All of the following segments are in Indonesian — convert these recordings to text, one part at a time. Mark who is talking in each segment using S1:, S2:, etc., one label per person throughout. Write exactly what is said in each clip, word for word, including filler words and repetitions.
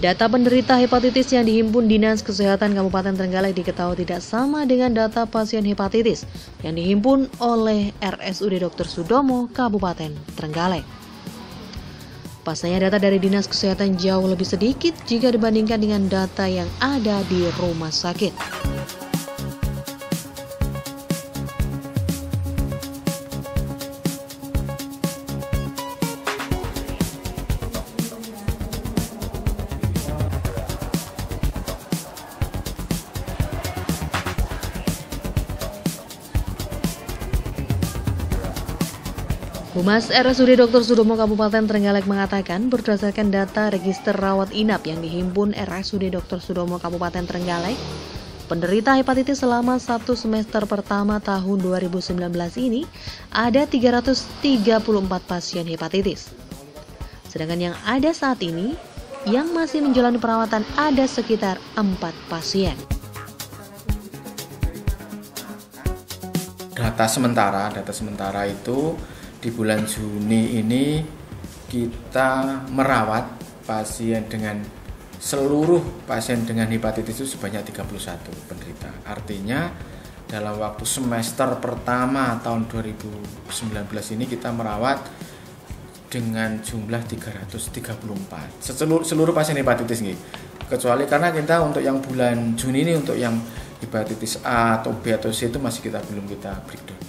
S1: Data penderita hepatitis yang dihimpun Dinas Kesehatan Kabupaten Trenggalek diketahui tidak sama dengan data pasien hepatitis yang dihimpun oleh R S U D Dokter Sudomo Kabupaten Trenggalek. Pasalnya data dari Dinas Kesehatan jauh lebih sedikit jika dibandingkan dengan data yang ada di rumah sakit. Humas R S U D Dokter Sudomo Kabupaten Trenggalek mengatakan berdasarkan data register rawat inap yang dihimpun R S U D Dokter Sudomo Kabupaten Trenggalek, penderita hepatitis selama satu semester pertama tahun dua ribu sembilan belas ini ada tiga ratus tiga puluh empat pasien hepatitis. Sedangkan yang ada saat ini yang masih menjalani perawatan ada sekitar empat pasien.
S2: Data sementara, data sementara itu di bulan Juni ini kita merawat pasien dengan seluruh pasien dengan hepatitis itu sebanyak tiga puluh satu penderita. Artinya dalam waktu semester pertama tahun dua ribu sembilan belas ini kita merawat dengan jumlah tiga ratus tiga puluh empat seluruh, seluruh pasien hepatitis nih. Kecuali karena kita untuk yang bulan Juni ini untuk yang hepatitis A atau B atau C itu masih kita belum kita breakdown.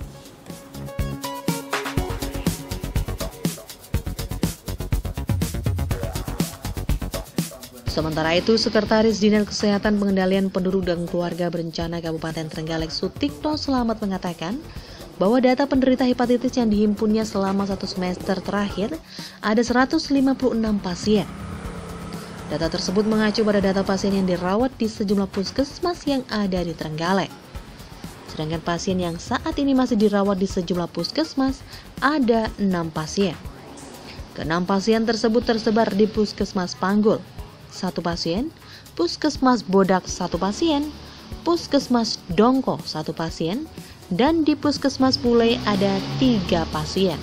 S1: Sementara itu, Sekretaris Dinas Kesehatan Pengendalian Penduduk dan Keluarga Berencana Kabupaten Trenggalek Sutikno Selamat mengatakan bahwa data penderita hepatitis yang dihimpunnya selama satu semester terakhir ada seratus lima puluh enam pasien. Data tersebut mengacu pada data pasien yang dirawat di sejumlah puskesmas yang ada di Trenggalek. Sedangkan pasien yang saat ini masih dirawat di sejumlah puskesmas ada enam pasien. Keenam pasien tersebut tersebar di Puskesmas Panggul, satu pasien, Puskesmas Bodak satu pasien, Puskesmas Dongko satu pasien, dan di Puskesmas Pule ada tiga pasien.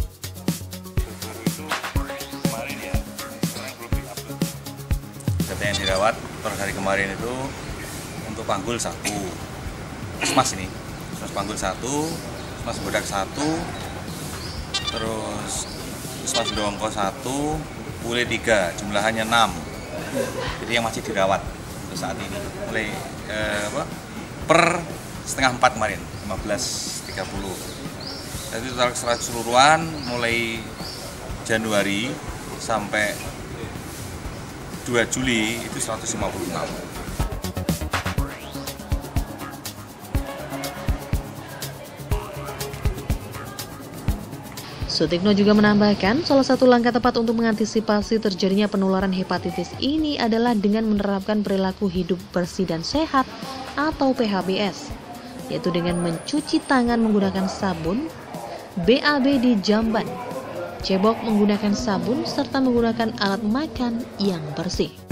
S3: Data yang dirawat per hari kemarin itu untuk Panggul satu, Puskesmas ini, Puskesmas Panggul satu, Puskesmas Bodak satu, terus Puskesmas Dongko satu, Pule tiga, jumlahannya enam. Jadi yang masih dirawat untuk saat ini mulai eh, apa, per setengah empat kemarin lima belas tiga puluh. Jadi total keseluruhan mulai Januari sampai dua Juli itu seratus lima puluh enam.
S1: Sutikno juga menambahkan, salah satu langkah tepat untuk mengantisipasi terjadinya penularan hepatitis ini adalah dengan menerapkan perilaku hidup bersih dan sehat atau P H B S, yaitu dengan mencuci tangan menggunakan sabun, B A B di jamban, cebok menggunakan sabun, serta menggunakan alat makan yang bersih.